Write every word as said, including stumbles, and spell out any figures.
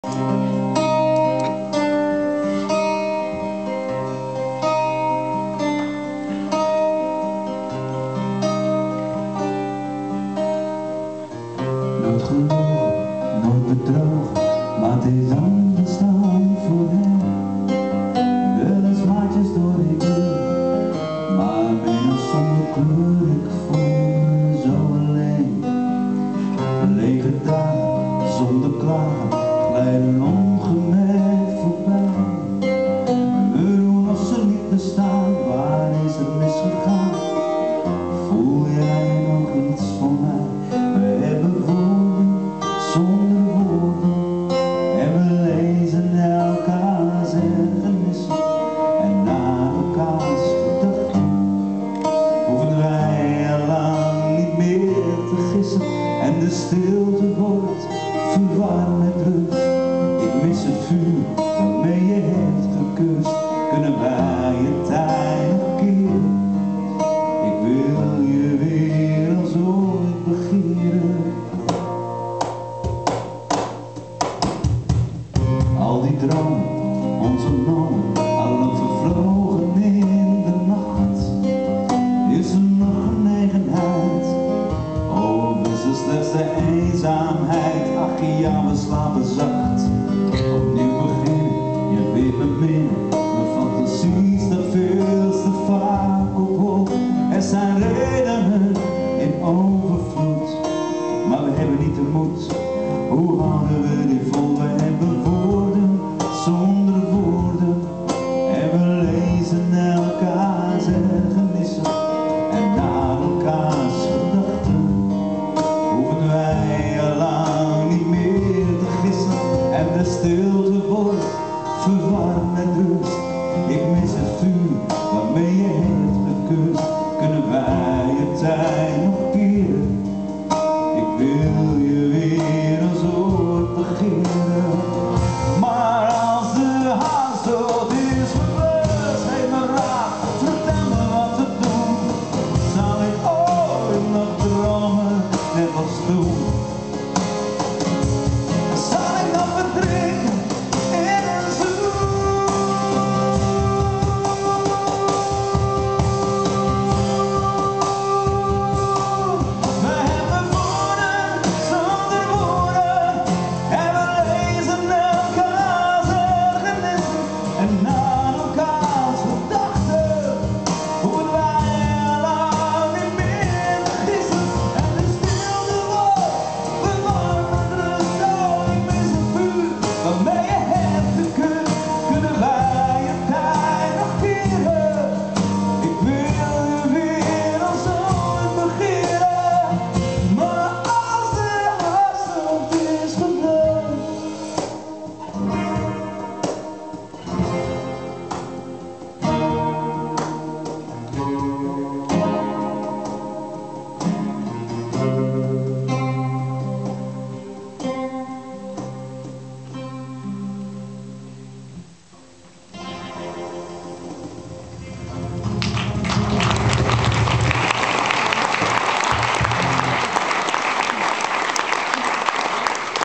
Nooit gelogen, nooit bedrogen, maar het is anders dan voorheen. Wel eens maatjes door ik kleur, maar bijna zonder kleur. Ik voel me zo alleen. Lege dagen zonder klagen glijden ongemerkt voorbij. We doen of ze niet bestaan, waar is het misgegaan? Voel jij nog iets van mij? We hebben woorden zonder woorden en we lezen elkaars ergernissen en naar elkaars gedachten hoeven wij al lang niet meer te gissen en de stilte wordt verwarmd met rust. Ik mis het vuur waarmee je hebt gekust. Kunnen wij je tijd nog keren? Ik wil je weer als ooit begeren. Al die dromen, ons ontnomen, allen vervlogen in de nacht. Is er nog genegenheid? Of is er slechts de eenzaamheid? Ach ja, we slapen zacht. Opnieuw beginnen, je weet me minnen. Mijn fantasie staat veel te vaak op hoog. Er zijn redenen in overvloed, maar we hebben niet de moed. Hoe houden we die vol? We hebben woorden zonder woorden en we lezen elkaars ergernissen en naar elkaars gedachten hoeven wij al lang niet meer te gissen en de stilte wordt verwarmd met rust. Ik mis het vuur waarmee je hebt gekust. Kunnen wij je tijd nog keren?